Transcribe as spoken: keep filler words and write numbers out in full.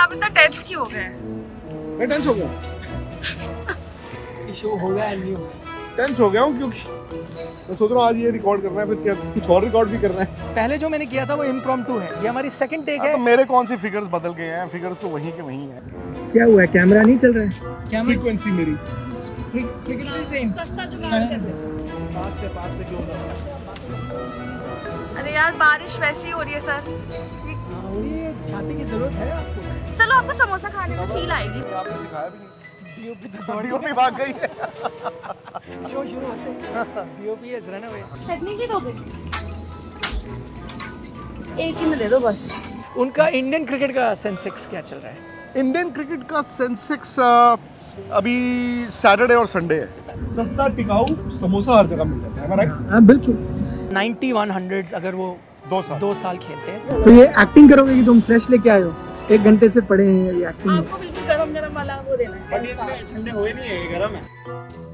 आप इतना टेंस क्यों हो गए? मैं टेंस हो गया शो हो गया नहीं हो टेंस हो गया हूँ क्योंकि मैं सोच रहा हूँ आज ये रिकॉर्ड करना है, फिर क्या कुछ और रिकॉर्ड भी करना है। पहले जो मैंने किया था वो इम्प्रॉम्प्टू है, ये हमारी सेकंड टेक है। तो मेरे कौन से फिगर्स बदल गए हैं? फिगर्स तो वहीं के वहीं हैं। क्या हुआ है, कैमरा नहीं चल रहा है? फ्रीक्वेंसी मेरी फ्रीक्वेंसी सेम। सस्ता जुगाड़ कर दे। पास से पास से क्यों हो रहा है? अरे यार बारिश वैसी हो रही है सर। छाते की जरूरत है आपको? चलो आपको समोसा खाने में फील आएगी। आपने सिखाया भी नहीं। डीओपी तो डीओपी भाग गई है। शो शुरू होते हैं। DOP is run away. चटनी की दोगे? एक ही में दे दो बस। उनका इंडियन क्रिकेट का सेंसेक्स क्या चल रहा है? इंडियन क्रिकेट का सेंसेक्स अभी सैटरडे और संडे है। सस्ता टिकाऊ समोसा हर जगह मिल जाता है, राइट? हाँ बिल्कुल। नाइंटी वन हंड्रेड्स अगर वो दो साल दो साल खेलते हैं तो ये एक्टिंग करोगे कि तुम फ्रेश लेके आए हो? एक घंटे से पड़े हैं ये एक्टिंग। आपको बिल्कुल गरम गरम वाला वो देना है। ठंडे हुए नहीं है, गरम है।